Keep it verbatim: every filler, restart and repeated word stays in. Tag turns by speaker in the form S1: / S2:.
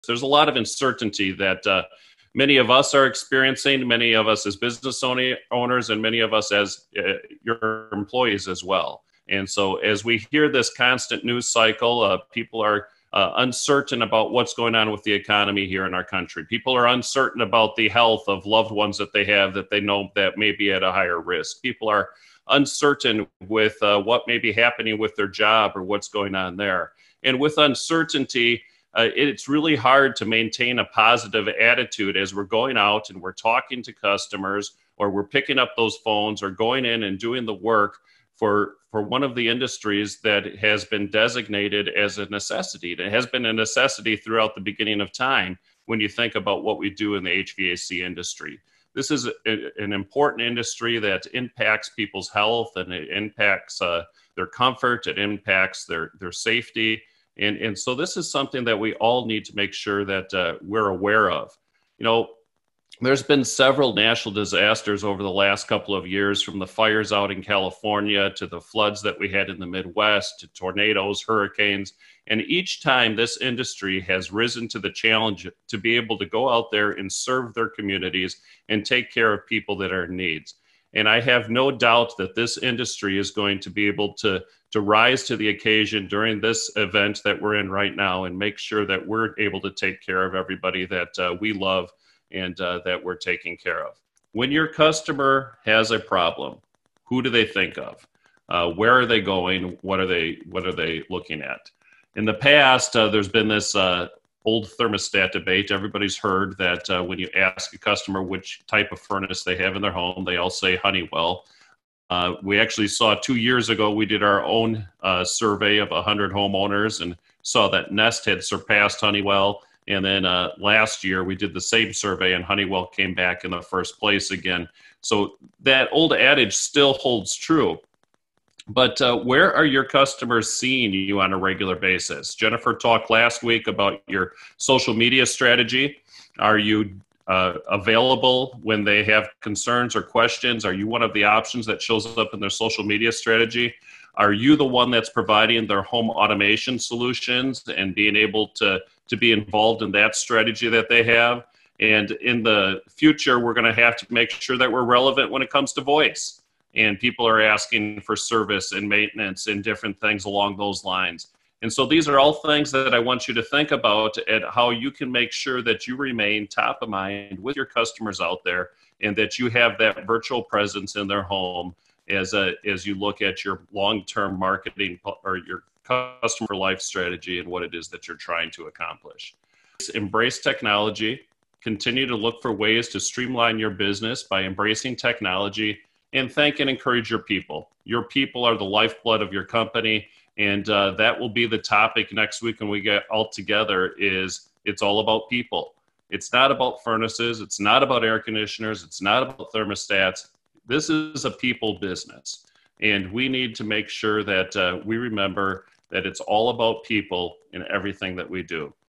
S1: There's a lot of uncertainty that uh, many of us are experiencing, many of us as business owners, and many of us as uh, your employees as well. And so as we hear this constant news cycle, uh, people are uh, uncertain about what's going on with the economy here in our country. People are uncertain about the health of loved ones that they have that they know that may be at a higher risk. People are uncertain with uh, what may be happening with their job or what's going on there. And with uncertainty, uh, it's really hard to maintain a positive attitude as we're going out and we're talking to customers, or we're picking up those phones or going in and doing the work for, for one of the industries that has been designated as a necessity. It has been a necessity throughout the beginning of time when you think about what we do in the H V A C industry. This is a, an important industry that impacts people's health, and it impacts uh, their comfort, it impacts their, their safety. And, and so this is something that we all need to make sure that uh, we're aware of. You know, there's been several national disasters over the last couple of years, from the fires out in California to the floods that we had in the Midwest to tornadoes, hurricanes. And each time this industry has risen to the challenge to be able to go out there and serve their communities and take care of people that are in needs. And I have no doubt that this industry is going to be able to, to rise to the occasion during this event that we're in right now, and make sure that we're able to take care of everybody that uh, we love and uh, that we're taking care of. When your customer has a problem, who do they think of? Uh, where are they going? What are they, what are they looking at? In the past, uh, there's been this uh, old thermostat debate. Everybody's heard that uh, when you ask a customer which type of furnace they have in their home, they all say Honeywell. Uh, we actually saw two years ago, we did our own uh, survey of one hundred homeowners and saw that Nest had surpassed Honeywell. And then uh, last year, we did the same survey and Honeywell came back in the first place again. So that old adage still holds true. But uh, where are your customers seeing you on a regular basis? Jennifer talked last week about your social media strategy. Are you uh, available when they have concerns or questions? Are you one of the options that shows up in their social media strategy? Are you the one that's providing their home automation solutions and being able to, to be involved in that strategy that they have? And in the future, we're going to have to make sure that we're relevant when it comes to voice. And people are asking for service and maintenance and different things along those lines. And so these are all things that I want you to think about, at how you can make sure that you remain top of mind with your customers out there, and that you have that virtual presence in their home as a, as you look at your long-term marketing or your customer life strategy and what it is that you're trying to accomplish. Embrace technology. Continue to look for ways to streamline your business by embracing technology, and thank and encourage your people. Your people are the lifeblood of your company, and uh, that will be the topic next week when we get all together. Is it's all about people. It's not about furnaces. It's not about air conditioners. It's not about thermostats. This is a people business, and we need to make sure that uh, we remember that it's all about people in everything that we do.